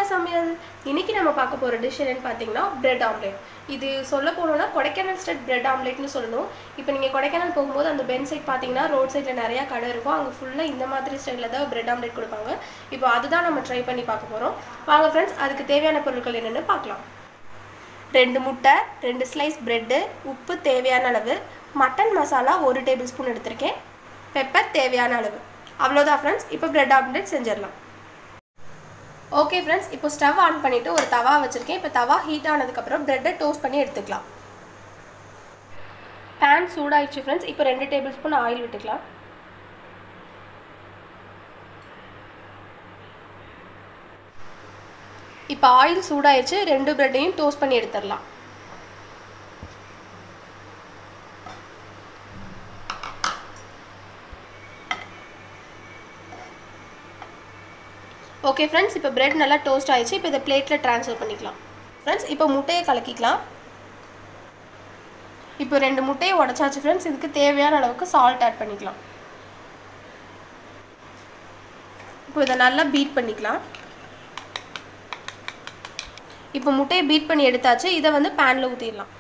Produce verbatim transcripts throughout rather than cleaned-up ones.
சமையல். இன்னைக்கு நம்ம பார்க்க போற டிஷ் என்னன்னு பார்த்தீங்கன்னா பிரெட் ஆம்லெட். இது சொல்ல போனோம்னா கொடைக்கானல் ஸ்டைல் பிரெட் ஆம்லெட்னு சொல்லணும். இப்போ நீங்கள் கொடைக்கானல் போகும்போது அந்த பென் சைட் பார்த்தீங்கன்னா ரோட் சைடில் நிறையா கடை இருக்கும். அங்கே ஃபுல்லாக இந்த மாதிரி ஸ்டைலில் தான் பிரெட் ஆம்லெட் கொடுப்பாங்க. இப்போ அதுதான் நம்ம ட்ரை பண்ணி பார்க்க போகிறோம். வாங்க ஃப்ரெண்ட்ஸ், அதுக்கு தேவையான பொருட்கள் என்னென்னு பார்க்கலாம். ரெண்டு முட்டை, ரெண்டு ஸ்லைஸ் பிரெட்டு, உப்பு தேவையான அளவு, மட்டன் மசாலா ஒரு டேபிள் ஸ்பூன் எடுத்திருக்கேன், பெப்பர் தேவையான அளவு. அவ்வளோதான் ஃப்ரெண்ட்ஸ். இப்போ பிரெட் ஆம்லெட் செஞ்சிடலாம். ஓகே ஃப்ரெண்ட்ஸ், இப்போ ஸ்டவ் ஆன் பண்ணிவிட்டு ஒரு தவா வச்சுருக்கேன். இப்போ தவா ஹீட் ஆனதுக்கப்புறம் ப்ரெட்டை டோஸ்ட் பண்ணி எடுத்துக்கலாம். பேன் சூடாயிடுச்சு ஃப்ரெண்ட்ஸ். இப்போ ரெண்டு டேபிள் ஸ்பூன் ஆயில் விட்டுக்கலாம். இப்போ ஆயில் சூடாயிடுச்சு. ரெண்டு ப்ரெட்டையும் டோஸ்ட் பண்ணி எடுத்துடலாம். ஓகே ஃப்ரெண்ட்ஸ், இப்போ பிரெட் நல்லா டோஸ்ட் ஆயிடுச்சு. இப்போ இதை பிளேட்டில் ட்ரான்ஸ்ஃபர் பண்ணிக்கலாம். ஃப்ரெண்ட்ஸ், இப்போ முட்டையை கலக்கிக்கலாம். இப்போ ரெண்டு முட்டையை உடச்சாச்சு ஃப்ரெண்ட்ஸ். இதுக்கு தேவையான அளவுக்கு சால்ட் ஆட் பண்ணிக்கலாம். இப்போ இதை நல்லா பீட் பண்ணிக்கலாம். இப்போ முட்டையை பீட் பண்ணி எடுத்தாச்சு. இதை வந்து பேனில் ஊற்றிடலாம்.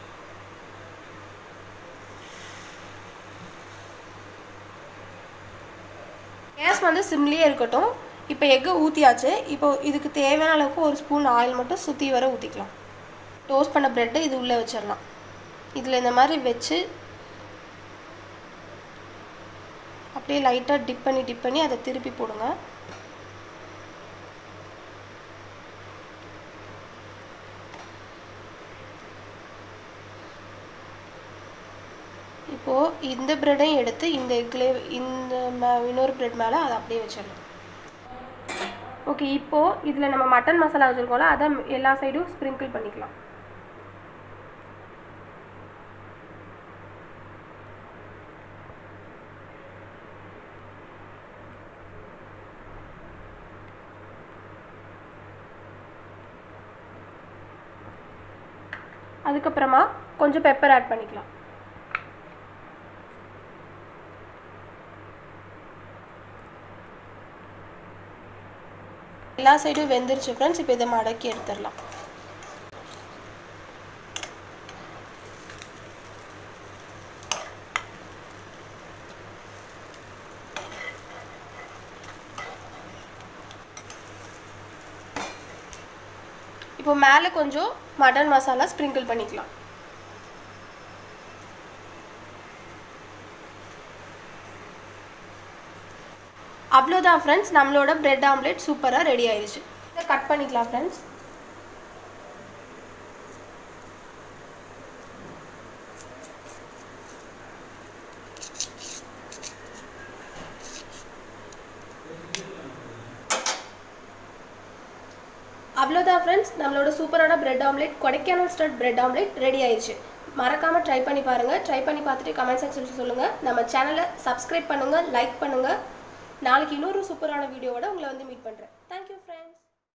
கேஸ் வந்து சிம்லேயே இருக்கட்டும். இப்போ எக்கு ஊற்றியாச்சு. இப்போ இதுக்கு தேவையான அளவுக்கு ஒரு ஸ்பூன் ஆயில் மட்டும் சுற்றி வர ஊற்றிக்கலாம். டோஸ்ட் பண்ண ப்ரெட்டு இது உள்ளே வச்சிடலாம். இதில் இந்த மாதிரி வச்சு அப்படியே லைட்டாக டிப் பண்ணி டிப் பண்ணி அதை திருப்பி போடுங்க. இப்போது இந்த ப்ரெட்டையும் எடுத்து இந்த எக்லே இந்த இன்னொரு ப்ரெட் மேலே அதை அப்படியே வச்சிடலாம். ஓகே, இப்போது இதில் நம்ம மட்டன் மசாலா வச்சுருக்கோம்ல, அதை எல்லா சைடும் ஸ்ப்ரிங்கிள் பண்ணிக்கலாம். அதுக்கப்புறமா கொஞ்சம் பெப்பர் ஆட் பண்ணிக்கலாம். எல்லா சைடும் வெந்துருச்சு ஃப்ரெண்ட்ஸ். இப்போ இதை மடக்கி எடுத்துடலாம். இப்போ மேலே கொஞ்சம் மட்டன் மசாலா ஸ்ப்ரிங்கிள் பண்ணிக்கலாம். அவ்வளோதான் ஃப்ரெண்ட்ஸ், நம்மளோட பிரெட் ஆம்லெட் சூப்பராக ரெடி ஆயிடுச்சு. இதை கட் பண்ணிக்கலாம் ஃப்ரெண்ட்ஸ். அவ்வளோதான் ஃப்ரெண்ட்ஸ், நம்மளோட சூப்பரான bread omelette Kodaikanal style bread omelette ready ஆயிடுச்சு. மறக்காமல் ட்ரை பண்ணி பாருங்கள். ட்ரை பண்ணி பார்த்துட்டு கமெண்ட் செக்ஷனில் சொல்லுங்கள். நம்ம சேனலை சப்ஸ்கிரைப் பண்ணுங்கள், லைக் பண்ணுங்கள். நாளைக்கு இன்னொரு சூப்பரான வீடியோவோட உங்களை வந்து மீட் பண்ணுறேன். Thank you friends.